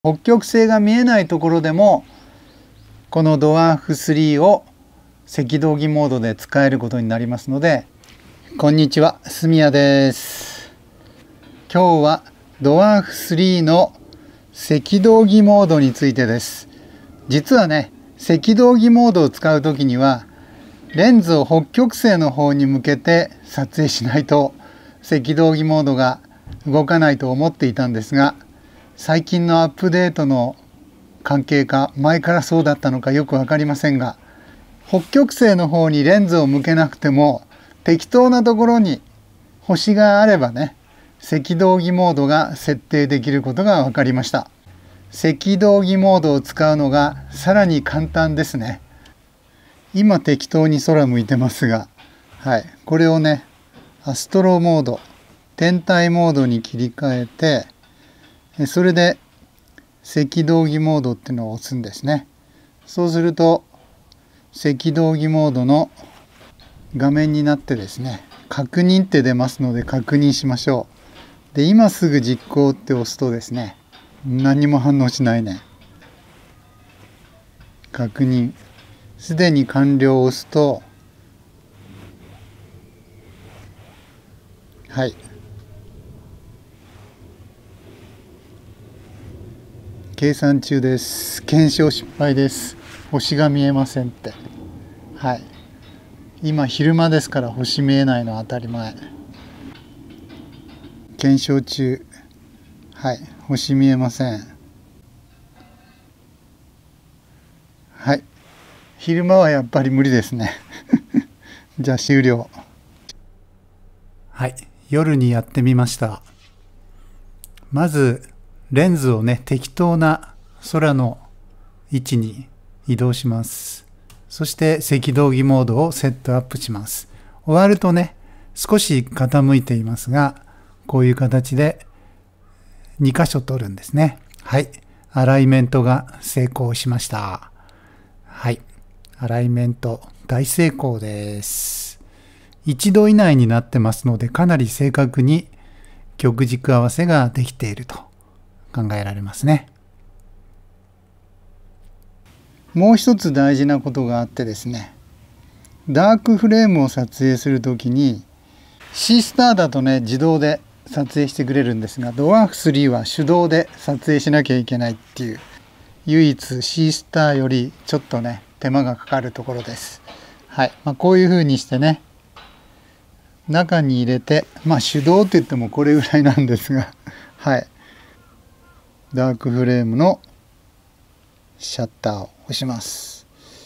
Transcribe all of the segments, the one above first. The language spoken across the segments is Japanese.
北極星が見えないところでもこのドワーフ3を赤道儀モードで使えることになりますので、こんにちは、住谷です。今日はドワーフ3の赤道儀モードについてです。実はね、赤道儀モードを使う時にはレンズを北極星の方に向けて撮影しないと赤道儀モードが動かないと思っていたんですが、最近のアップデートの関係か前からそうだったのかよく分かりませんが、北極星の方にレンズを向けなくても適当なところに星があればね、赤道儀モードが設定できることが分かりました。赤道儀モードを使うのがさらに簡単ですね。今適当に空向いてますが、これをね、アストロモード、天体モードに切り替えて、それで赤道儀モードっていうのを押すんですね。そうすると赤道儀モードの画面になってですね、確認って出ますので確認しましょう。で、今すぐ実行って押すとですね、何も反応しないね。確認。すでに完了を押すと、計算中です。検証失敗です。星が見えませんって。今昼間ですから星見えないのは当たり前。検証中。星見えません。昼間はやっぱり無理ですね。じゃあ終了。夜にやってみました。まずレンズをね、適当な空の位置に移動します。そして赤道儀モードをセットアップします。終わるとね、少し傾いていますが、こういう形で2箇所撮るんですね。アライメントが成功しました。アライメント大成功です。1度以内になってますので、かなり正確に極軸合わせができていると考えられますね。もう一つ大事なことがあってですね、ダークフレームを撮影するときに C スターだとね、自動で撮影してくれるんですが、ドワーフ3は手動で撮影しなきゃいけないっていう、唯一 C スターよりちょっとね、手間がかかるところです。こういうふうにしてね、中に入れて、手動って言ってもこれぐらいなんですが、ダークフレームのシャッターを押します。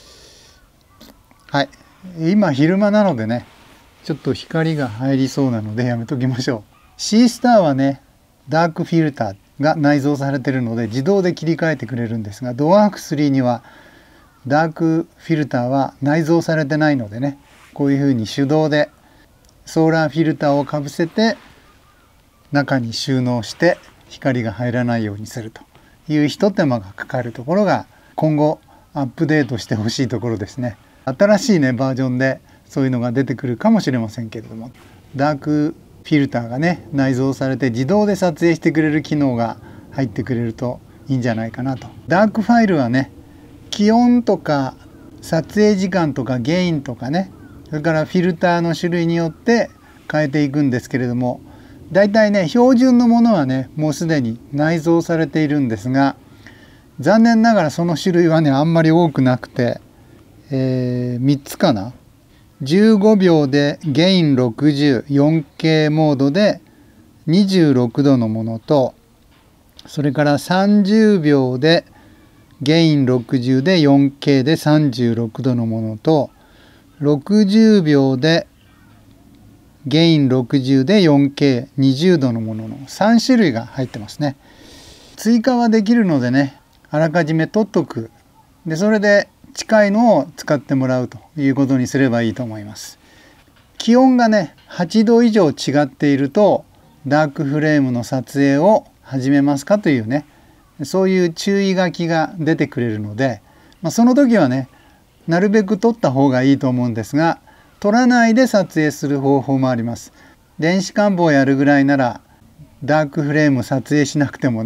今昼間なのでね、ちょっと光が入りそうなのでやめときましょう。C スターはね、ダークフィルターが内蔵されているので自動で切り替えてくれるんですが、ドワーフ3にはダークフィルターは内蔵されてないのでね、こういうふうに手動でソーラーフィルターをかぶせて中に収納して光が入らないようにするという一手間がかかるところが、今後アップデートしてほしいところですね。新しいねバージョンでそういうのが出てくるかもしれませんけれども、ダークフィルターがね内蔵されて自動で撮影してくれる機能が入ってくれるといいんじゃないかなと。ダークファイルはね、気温とか撮影時間とかゲインとかね、それからフィルターの種類によって変えていくんですけれども、だいたいね標準のものはねもうすでに内蔵されているんですが、残念ながらその種類はねあんまり多くなくて、3つかな。15秒でゲイン60、4K モードで26度のものと、それから30秒でゲイン60で 4K で36度のものと、60秒でゲイン60で 4K20 度のものの3種類が入ってますね。追加はできるのでね、あらかじめ取っとく。で、それで近いのを使ってもらうということにすればいいと思います。気温がね8度以上違っているとダークフレームの撮影を始めますかというね、そういう注意書きが出てくれるので、その時はねなるべく撮った方がいいと思うんですが、撮らないで撮影する方法もあります。電子感棒をやるぐらいならダークフレーム撮影しなくてもね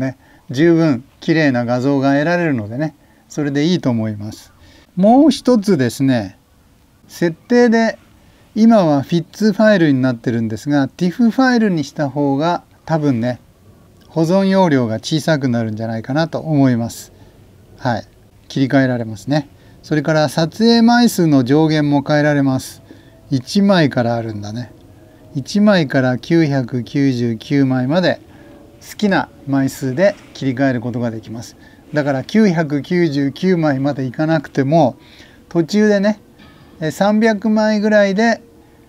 十分綺麗な画像が得られるのでね、それでいいと思います。もう一つですね、設定で今は FITS ファイルになってるんですが TIFF ファイルにした方が多分ね保存容量が小さくなるんじゃないかなと思います。はい、切り替えられますね。それから撮影枚数の上限も変えられます。1枚からあるんだね。1枚から999枚まで好きな枚数で切り替えることができます。だから999枚までいかなくても途中でね300枚ぐらいで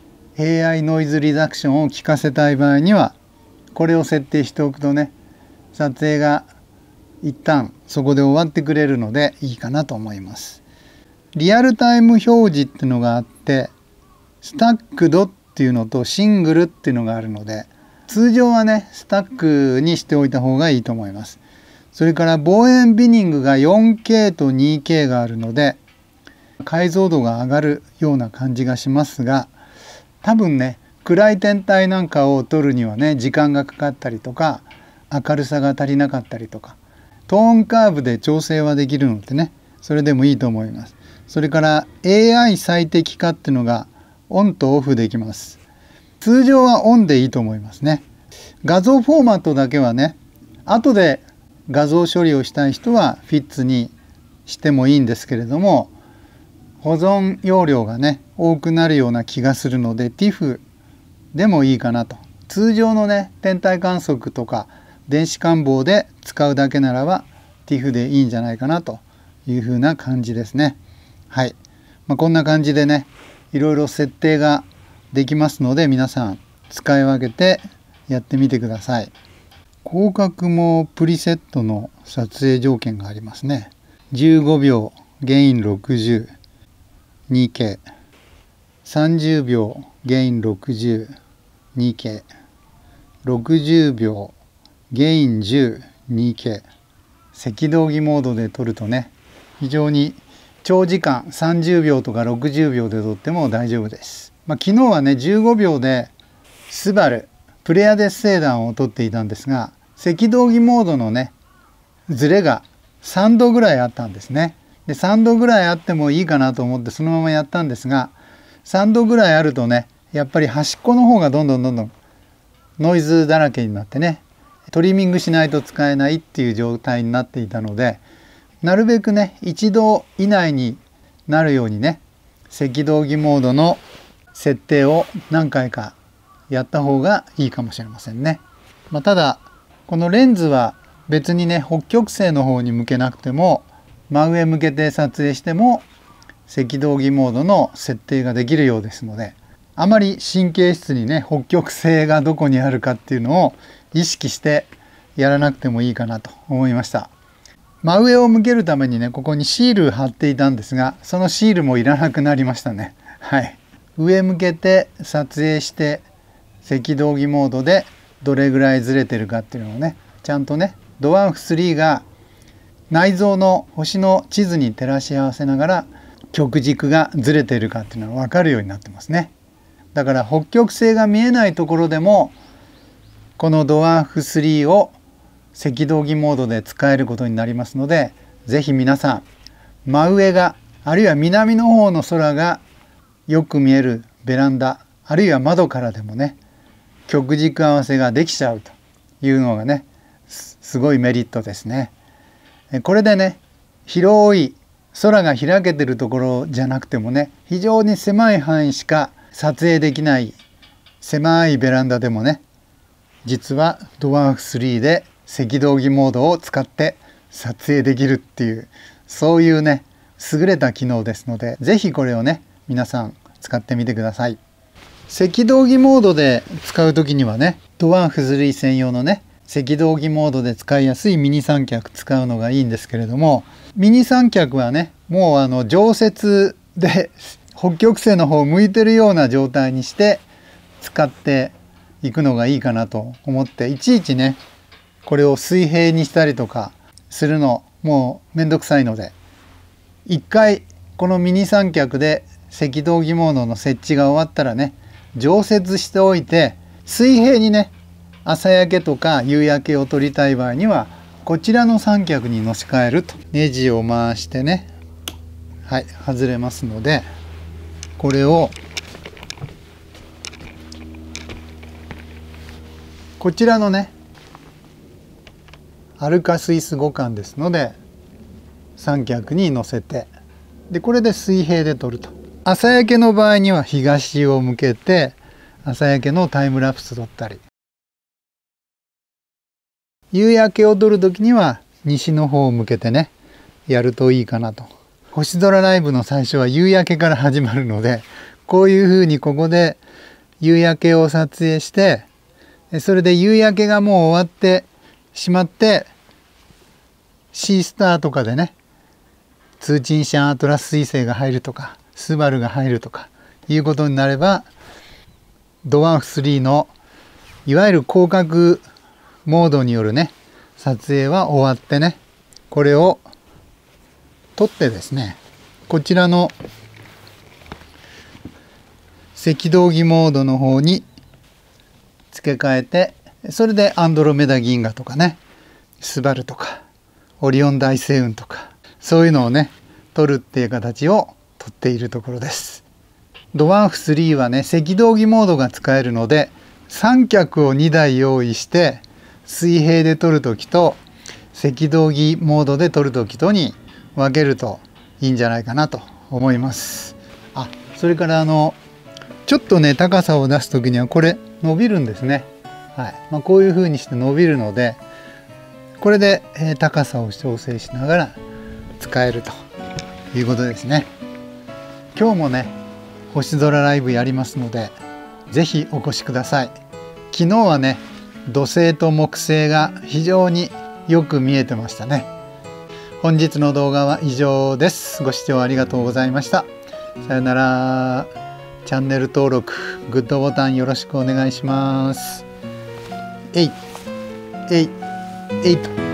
AI ノイズリダクションを効かせたい場合にはこれを設定しておくとね、撮影が一旦そこで終わってくれるのでいいかなと思います。リアルタイム表示っていうのがあって、スタックドっていうのとシングルっていうのがあるので、通常はねスタックにしておいた方がいいと思います。それから望遠ビニングが 4K と 2K があるので解像度が上がるような感じがしますが、多分ね暗い天体なんかを撮るにはね時間がかかったりとか明るさが足りなかったりとかトーンカーブで調整はできるのでね、それでもいいと思います。それから AI 最適化っていうのがオンとオフできます。通常はオンでいいと思いますね。画像フォーマットだけはね後で画像処理をしたい人は FITS にしてもいいんですけれども、保存容量がね多くなるような気がするので TIFF でもいいかなと。通常のね天体観測とか電子観望で使うだけならば TIFF でいいんじゃないかなというふうな感じですね。はい、こんな感じでねいろいろ設定ができますので皆さん使い分けてやってみてください。広角もプリセットの撮影条件がありますね。15秒ゲイン60 2K、 30秒ゲイン60 2K、 60秒ゲイン10 2K。 赤道儀モードで撮るとね非常に長時間30秒とか60秒で撮っても大丈夫です。昨日はね15秒でスバルプレアデス星団を撮っていたんですが、赤道儀モードのねズレが3度ぐらいあったんですね。で3度ぐらいあってもいいかなと思ってそのままやったんですが、3度ぐらいあるとねやっぱり端っこの方がどんどんノイズだらけになってねトリミングしないと使えないっていう状態になっていたので、なるべくね1度以内になるようにね赤道儀モードの設定を何回かやった方がいいかもしれませんね。ただこのレンズは別にね北極星の方に向けなくても真上向けて撮影しても赤道儀モードの設定ができるようですので、あまり神経質にね北極星がどこにあるかっていうのを意識してやらなくてもいいかなと思いました。真上を向けるためにねここにシール貼っていたんですが、そのシールもいらなくなりましたね。はい、上向けて撮影して赤道儀モードでどれぐらいずれてるかっていうのをねちゃんとねドワーフ3が内蔵の星の地図に照らし合わせながら極軸がずれているかっていうのが分かるようになってますね。だから北極星が見えないところでもこのドワーフ3を赤道儀モードで使えることになりますので、是非皆さん真上があるいは南の方の空がよく見えるベランダあるいは窓からでもね極軸合わせができちゃうというのがねすごいメリットですね。これでね広い空が開けてるところじゃなくてもね非常に狭い範囲しか撮影できない狭いベランダでもね実はドワーフ3で赤道儀モードを使って撮影できるっていうそういうね優れた機能ですので是非これをね皆さん使ってみてください。赤道儀モードで使う時にはねドワーフ3専用のね赤道儀モードで使いやすいミニ三脚使うのがいいんですけれども、ミニ三脚はねもう常設で北極星の方を向いてるような状態にして使っていくのがいいかなと思って、いちいちねこれを水平にしたりとかするのもうめんどくさいので、一回このミニ三脚で赤道儀モードの設置が終わったらね常設しておいて水平にね朝焼けとか夕焼けを撮りたい場合にはこちらの三脚に乗せ替えると、ネジを回してね、はい、外れますので、これをこちらのねアルカスイス互換ですので三脚に乗せて、でこれで水平で撮ると。朝焼けの場合には東を向けて朝焼けのタイムラプス撮ったり、夕焼けを撮る時には西の方を向けてねやるといいかなと。星空ライブの最初は夕焼けから始まるので、こういうふうにここで夕焼けを撮影して、それで夕焼けがもう終わってしまって、シースターとかでね通信車アトラス彗星が入るとかスバルが入るとかいうことになれば、ドワーフ3のいわゆる広角モードによるね撮影は終わってね、これを撮ってですね、こちらの赤道儀モードの方に付け替えて、それでアンドロメダ銀河とかねスバルとかオリオン大星雲とかそういうのをね撮るっていう形をとっているところです。ドワーフ3はね赤道儀モードが使えるので、三脚を2台用意して水平で撮るときと赤道儀モードで撮るときとに分けるといいんじゃないかなと思います。あ、それからちょっとね高さを出す時にはこれ伸びるんですね。はい、こういう風にして伸びるので、これで高さを調整しながら使えるということですね。今日もね星空ライブやりますので是非お越しください。昨日はね土星と木星が非常によく見えてましたね。本日の動画は以上です。ご視聴ありがとうございました。さよなら。チャンネル登録、グッドボタンよろしくお願いします。えい、えい、えいと。